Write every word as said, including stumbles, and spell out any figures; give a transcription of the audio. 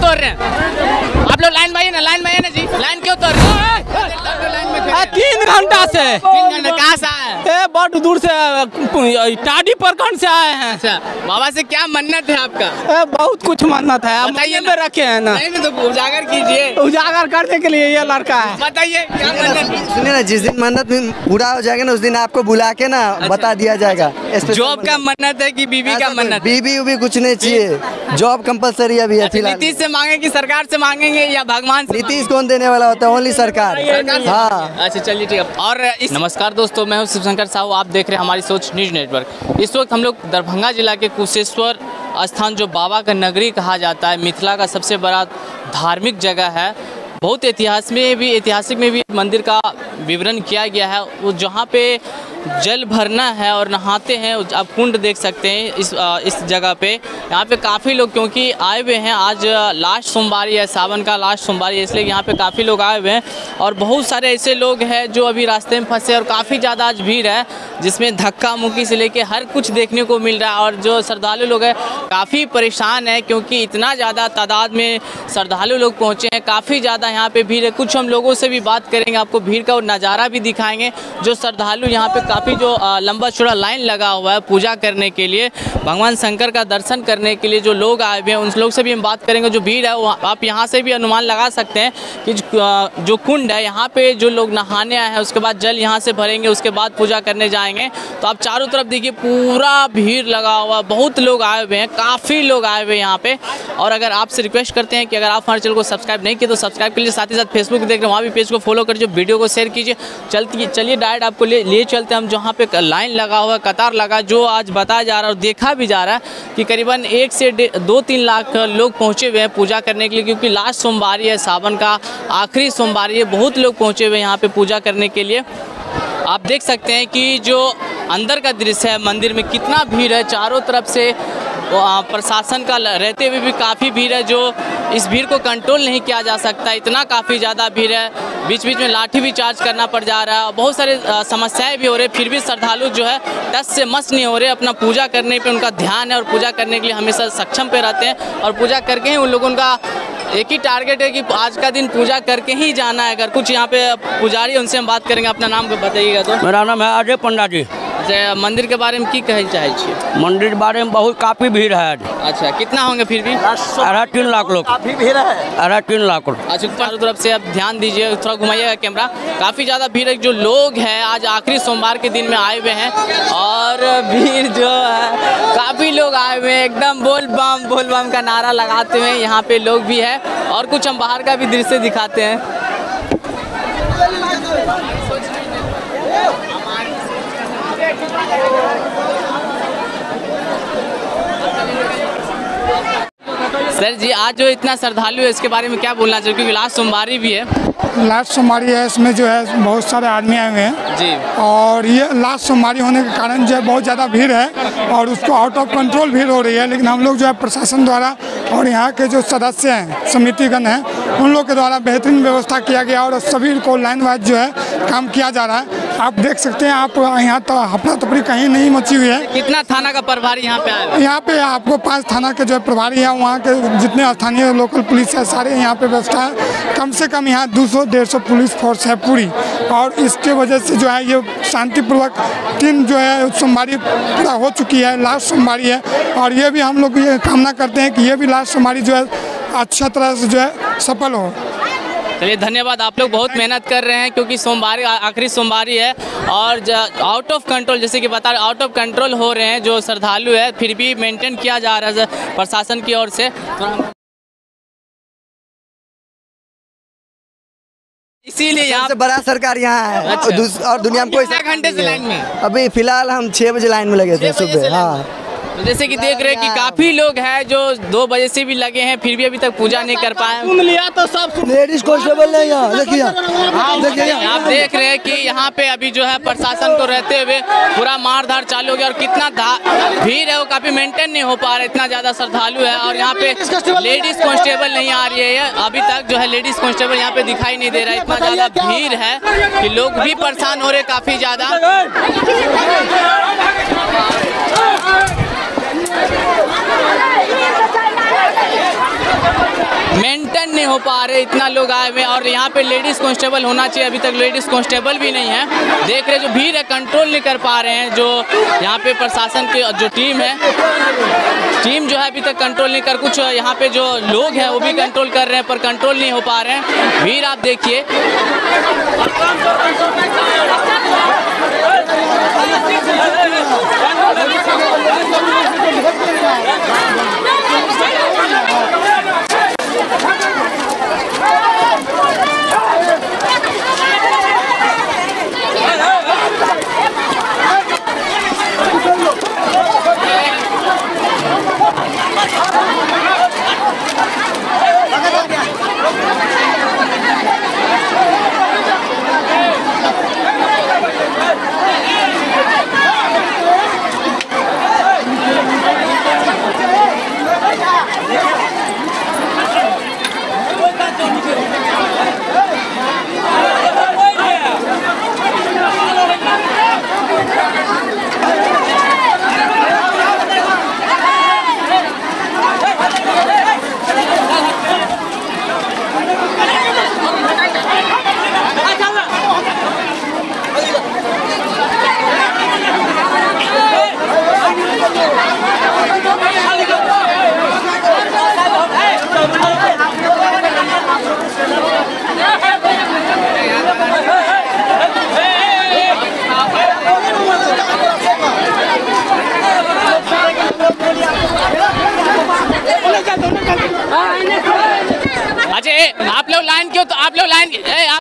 तोड़ रहे हैं आप लोग? लाइन में आइए ना, लाइन में आइए ना जी। लाइन क्यों तोड़ रहे हैं? तीन घंटा से तीन घंटा कहाँ से आए हैं? बहुत दूर से टाडी प्रखंड से आए हैं। अच्छा, बाबा से क्या मन्नत है आपका? ए, बहुत कुछ मन्नत है, बताइए में रखे हैं ना। नहीं तो उजागर कीजिए। उजागर करने के लिए ये लड़का है। बताइए क्या मन्नत है? सुनिए ना, जिस दिन मन्नत पूरा हो जाएगा ना उस दिन आपको बुला के ना बता दिया जाएगा। जॉब का मन्नत है कि बीबी का मन्नत? बीबी उबी कुछ नहीं चाहिए, जॉब कंपलसरी अभी है फिलहाल। नीतीश से मांगेंगे, सरकार से मांगेंगे या भगवान से? नीतीश कौन देने वाला होता है? ओनली सरकार। हाँ, अच्छा चलिए ठीक है। और इस नमस्कार दोस्तों, मैं हूं शिवशंकर साहू, आप देख रहे हैं हमारी सोच न्यूज नेटवर्क। इस वक्त हम लोग दरभंगा जिला के कुशेश्वर स्थान, जो बाबा का नगरी कहा जाता है, मिथिला का सबसे बड़ा धार्मिक जगह है। बहुत इतिहास में भी ऐतिहासिक में भी मंदिर का विवरण किया गया है। वो जहाँ पे जल भरना है और नहाते हैं, आप कुंड देख सकते हैं इस इस जगह पे। यहाँ पे काफ़ी लोग क्योंकि आए हुए हैं, आज लास्ट सोमवारी है, सावन का लास्ट सोमवारी है, इसलिए यहाँ पे काफ़ी लोग आए हुए हैं। और बहुत सारे ऐसे लोग हैं जो अभी रास्ते में फंसे, और काफ़ी ज़्यादा आज भीड़ है, जिसमें धक्का मुक्की से लेके हर कुछ देखने को मिल रहा है। और जो श्रद्धालु लोग हैं काफ़ी परेशान है, क्योंकि इतना ज़्यादा तादाद में श्रद्धालु लोग पहुँचे हैं, काफ़ी ज़्यादा यहाँ पे भीड़ है। कुछ हम लोगों से भी बात करेंगे, आपको भीड़ का नज़ारा भी दिखाएंगे। जो श्रद्धालु यहाँ पे काफ़ी जो लंबा चौड़ा लाइन लगा हुआ है पूजा करने के लिए, भगवान शंकर का दर्शन करने के लिए जो लोग आए हुए हैं, उन लोग से भी हम बात करेंगे। जो भीड़ है वो आप यहाँ से भी अनुमान लगा सकते हैं कि जो कुंड है यहाँ पे जो लोग नहाने आए हैं, उसके बाद जल यहाँ से भरेंगे, उसके बाद पूजा करने जाएंगे। तो आप चारों तरफ देखिए पूरा भीड़ लगा हुआ, बहुत लोग आए हुए हैं, काफ़ी लोग आए हुए हैं यहाँ पे। और अगर आपसे रिक्वेस्ट करते हैं कि अगर आप हमारे चैनल को सब्सक्राइब नहीं किए तो सब्सक्राइब कीजिए, साथ ही साथ फेसबुक देख रहे हैं वहाँ भी पेज को फॉलो करिए, वीडियो को शेयर कीजिए। चलती चलिए डायरेक्ट आपको ले, ले चलते हैं हम जहाँ पे लाइन लगा हुआ, कतार लगा, जो आज बताया जा रहा है और देखा भी जा रहा है कि करीबन एक से दो तीन लाख लोग पहुंचे हुए हैं पूजा करने के लिए, क्योंकि लास्ट सोमवारी है, सावन का आखिरी सोमवारी है। बहुत लोग पहुंचे हुए हैं यहाँ पे पूजा करने के लिए। आप देख सकते हैं कि जो अंदर का दृश्य है मंदिर में, कितना भीड़ है, चारों तरफ से प्रशासन का रहते हुए भी काफ़ी भीड़ है, जो इस भीड़ को कंट्रोल नहीं किया जा सकता, इतना काफ़ी ज़्यादा भीड़ है। बीच बीच में लाठी भी चार्ज करना पड़ जा रहा है, बहुत सारे समस्याएं भी हो रही है, फिर भी श्रद्धालु जो है टस से मस नहीं हो रहे। अपना पूजा करने पे उनका ध्यान है और पूजा करने के लिए हमेशा सक्षम पे रहते हैं, और पूजा करके ही उन लोगों का एक ही टारगेट है कि आज का दिन पूजा करके ही जाना है। अगर कुछ यहाँ पे पुजारी, उनसे हम बात करेंगे। अपना नाम बताइएगा तो? मेरा नाम है अजय पंडा जी। अच्छा, मंदिर के बारे में की कहे चाहे छिए? मंदिर के बारे में बहुत काफ़ी भीड़ है। अच्छा, कितना होंगे फिर भी? अढ़ाई तीन लाख लोग। काफी भीड़ है, अढ़ाई तीन लाख लोग। अच्छा, चारों तरफ से आप ध्यान दीजिए, थोड़ा घुमाइएगा कैमरा। काफ़ी ज़्यादा भीड़ है, जो लोग हैं आज आखिरी सोमवार के दिन में आए हुए हैं, और भीड़ जो है काफ़ी लोग आए हुए हैं, एकदम बोल बम बोल बम का नारा लगाते हुए यहाँ पे लोग भी है। और कुछ हम बाहर का भी दृश्य दिखाते हैं। सर जी, आज जो इतना श्रद्धालु है इसके बारे में क्या बोलना चाहिए, क्योंकि लास्ट सोमवारी भी है? लास्ट सोमवारी है, इसमें जो है बहुत सारे आदमी आए हुए हैं जी, और ये लास्ट सोमवारी होने के कारण जो है बहुत ज़्यादा भीड़ है, और उसको आउट ऑफ कंट्रोल भीड़ हो रही है। लेकिन हम लोग जो है प्रशासन द्वारा और यहाँ के जो सदस्य हैं, समितिगण हैं, उन लोग के द्वारा बेहतरीन व्यवस्था किया गया, और सभी को लाइन वाइज जो है काम किया जा रहा है। आप देख सकते हैं, आप यहाँ तो हफड़ा तफड़ी कहीं नहीं मची हुई है। कितना थाना का प्रभारी यहाँ पे आया? यहाँ पे आपको पांच थाना के जो प्रभारी है, वहाँ के जितने स्थानीय लोकल पुलिस है, सारे यहाँ पे व्यवस्था है। कम से कम यहाँ दो सौ डेढ़ सौ पुलिस फोर्स है पूरी, और इसके वजह से जो है ये शांतिपूर्वक तीन जो है सोमवारी पूरा हो चुकी है, लास्ट सोमवारी है। और ये भी हम लोग ये कामना करते हैं कि ये भी लास्ट सोमवारी जो है अच्छा तरह से जो है सफल हो। चलिए धन्यवाद, आप लोग बहुत मेहनत कर रहे हैं, क्योंकि सोमवारी आखिरी सोमवारी है, और आउट ऑफ कंट्रोल, जैसे कि बता रहे आउट ऑफ कंट्रोल हो रहे हैं जो श्रद्धालु है, फिर भी मेंटेन किया जा रहा है प्रशासन की ओर से। इसीलिए यहाँ सबसे बड़ा सरकार यहाँ है। अच्छा। और दुनिया में कोई घंटे से लाइन में? अभी फिलहाल हम छह बजे लाइन में लगे थे सुबह। हाँ, तो जैसे कि देख रहे हैं कि काफी लोग हैं जो दो बजे से भी लगे हैं, फिर भी अभी तक पूजा नहीं कर पाए। सुन लिया तो सब लेडीज कांस्टेबल नहीं यहाँ, देखिए देखिए आप देख रहे हैं कि यहाँ पे अभी जो है प्रशासन को रहते हुए पूरा मार धाड़ चालू हो गया, और कितना भीड़ है वो काफी मेंटेन नहीं हो पा रहा, इतना ज्यादा श्रद्धालु है। और यहाँ पे लेडीज कांस्टेबल नहीं आ रही है, अभी तक जो है लेडीज कांस्टेबल यहाँ पे दिखाई नहीं दे रहा है, इतना ज्यादा भीड़ है कि लोग भी परेशान हो रहे काफी ज्यादा। मेंटेन नहीं हो पा रहे, इतना लोग आए हुए हैं। और यहाँ पे लेडीज़ कांस्टेबल होना चाहिए, अभी तक लेडीज़ कांस्टेबल भी नहीं है। देख रहे जो भीड़ है कंट्रोल नहीं कर पा रहे हैं। जो यहाँ पे प्रशासन की जो टीम है, टीम जो है अभी तक कंट्रोल नहीं कर, कुछ यहाँ पे जो लोग हैं वो भी कंट्रोल कर रहे हैं पर कंट्रोल नहीं हो पा रहे हैं। भीड़ आप देखिए। अच्छा आप लोग लाइन क्यों तो आप लोग लाइन